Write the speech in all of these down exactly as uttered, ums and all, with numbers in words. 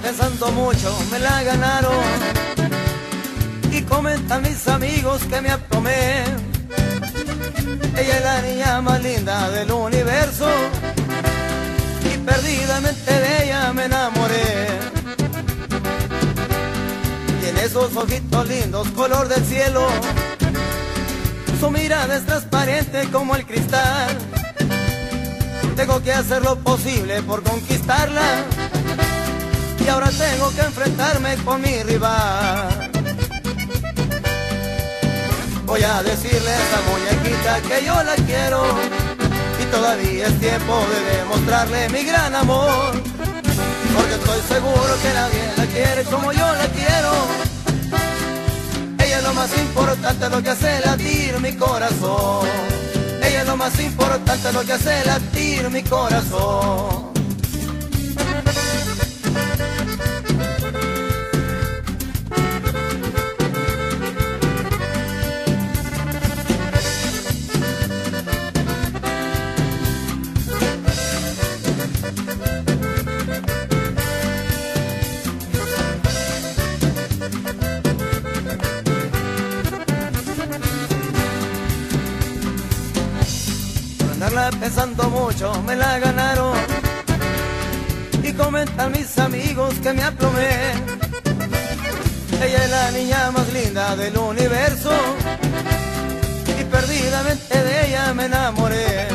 pensando mucho, me la ganaron. Y comentan mis amigos que me aplomé. Ella es la niña más linda del universo y perdidamente de ella me enamoré. Tiene esos ojitos lindos, color del cielo. Su mirada es transparente como el cristal. Tengo que hacer lo posible por conquistarla. Y ahora tengo que enfrentarme con mi rival. Voy a decirle a esa muñequita que yo la quiero. Y todavía es tiempo de demostrarle mi gran amor. Porque estoy seguro que nadie la quiere como yo la quiero. Ella es lo más importante, lo que hace latir mi corazón. Ella es lo más importante, lo que hace latir mi corazón. Pensando mucho, me la ganaron. Y comentan mis amigos que me aplomé. Ella es la niña más linda del universo y perdidamente de ella me enamoré.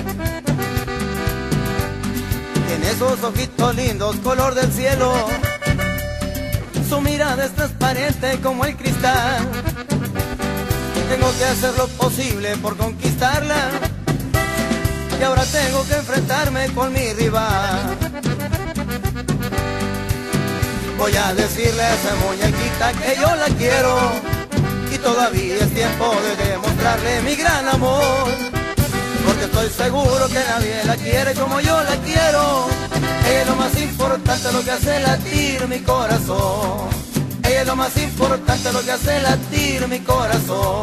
Tiene esos ojitos lindos, color del cielo. Su mirada es transparente como el cristal. Tengo que hacer lo posible por conquistarla. Y ahora tengo que enfrentarme con mi rival. Voy a decirle a esa muñequita que yo la quiero. Y todavía es tiempo de demostrarle mi gran amor. Porque estoy seguro que nadie la quiere como yo la quiero. Ella es lo más importante, lo que hace latir mi corazón. Ella es lo más importante, lo que hace latir mi corazón.